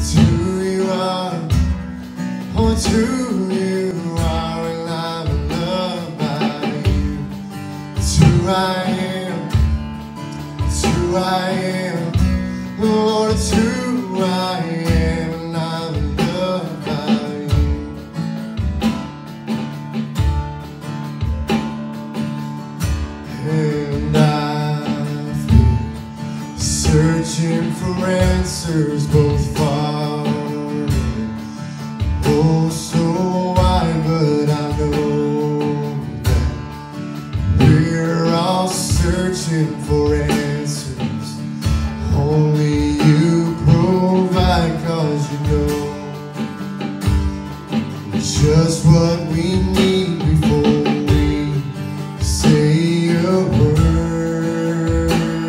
It's who you are. Oh, it's who you are, and I'm loved by you. It's who I am. It's who I am. Lord, it's who I am, and I'm loved by you. And I've been searching for answers both far and oh so wide, but I know that we're all searching for answers. Only you provide, 'cause you know just what we need before we say a word.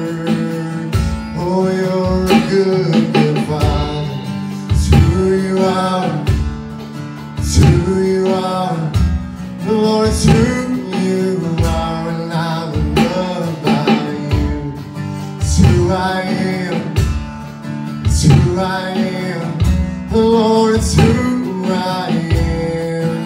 Oh, you're a good, good Father. It's who you are. It's who you are. Lord, it's who you are, and I'm loved by you. It's who I am. It's who I am. Lord, it's who I am.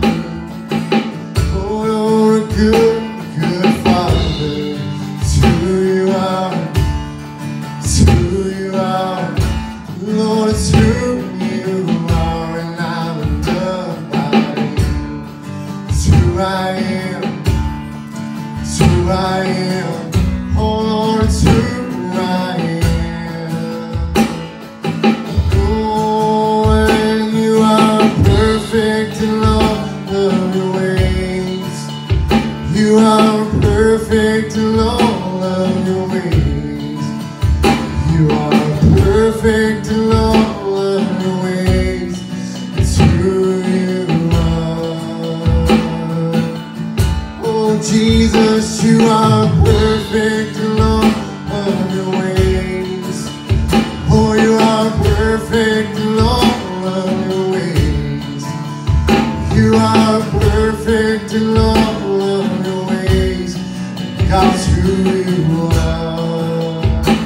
Oh, you're a good, good Father. It's who you are. It's who you are. Lord, it's who you are, and I'm loved by you. It's who I am. It's who I am. Oh, Lord, it's who I am. Oh, and you are perfect in all of your ways. You are perfect in all of your ways. You are perfect in all of your ways. It's who you are. Oh, Jesus, you are perfect in all of your ways. Oh, you are perfect in all of your ways. You are perfect in all of your ways. God's who you are.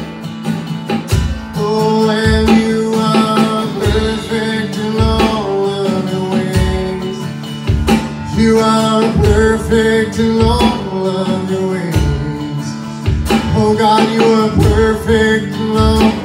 Oh, and you are perfect in all of your ways. You are perfect in all of your ways. Oh God, you are perfect in all